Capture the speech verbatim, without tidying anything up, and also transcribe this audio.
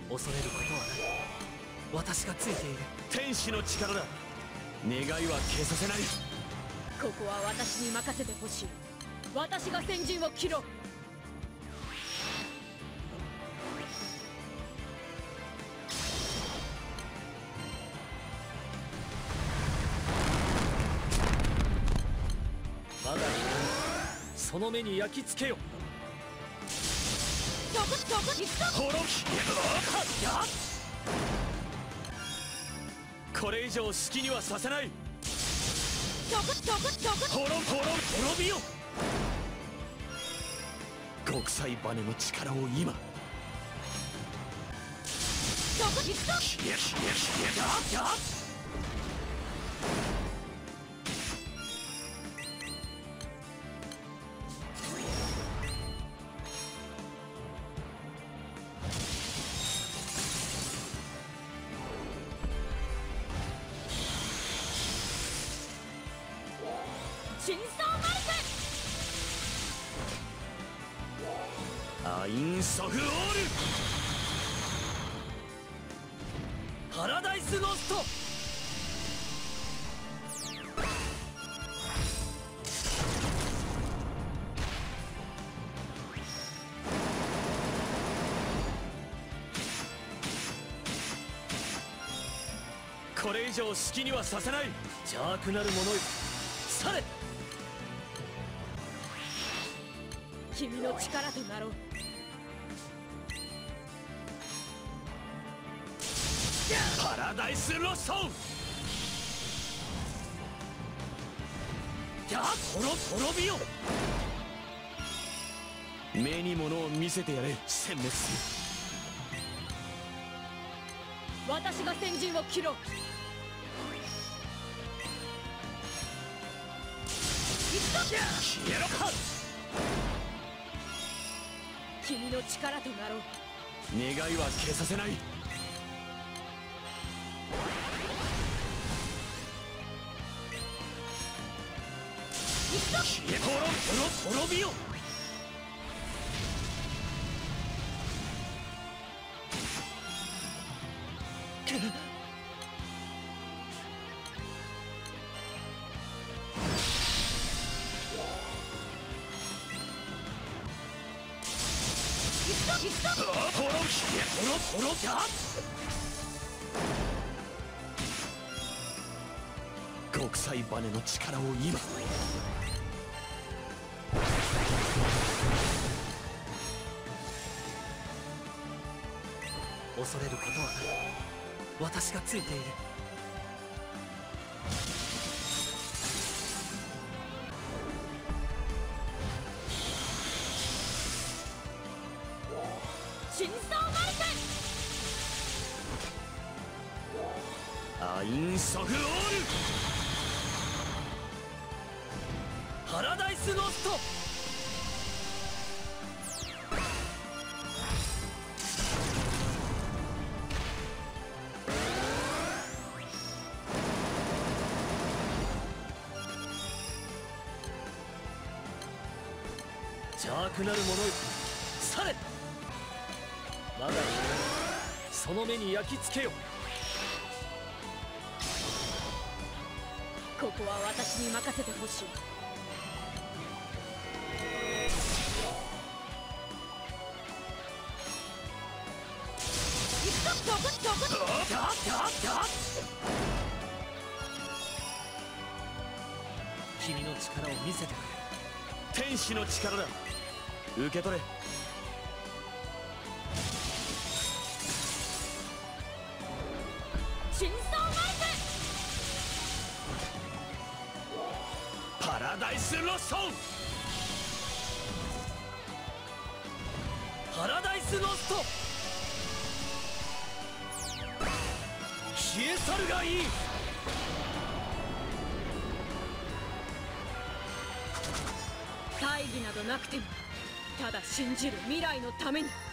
恐れることはない。私がついている。 天使の力だ。願いは消させない。 ここは私に任せてほしい。私が先陣を切ろう。 まだその目に焼き付けよ。 どこどこにした滅きやこれ以上好きにはさせない。 どこどこどこ滅滅滅びよ。極彩バネの力を今。 どこにした消え消え消えだ。 真相マルアインソフオールパラダイスロスト。 これ以上好きにはさせない。 邪悪なる者よ、去れ。 君の力となろう。 パラダイスロスト。 やっ滅滅びよ。 目に物を見せてやれ。殲滅する。 私が先陣を切ろう。 消えろか。 君の力となろう。 願いは消させない。消え滅滅びよ。極彩バネの力を今。 恐れることはない。私がついている。 真相マルアインソフオールパラダイスロスト。邪悪なる者よ、去れ。まだその目に焼き付けよ。 ここは私に任せてほしい。どこどこ君の力を見せてくれ。 天使の力だ。受け取れ。 真相マルパラダイスロスト。 パラダイスロスト。消え去るがいい。 大義などなくても、ただ信じる未来のために。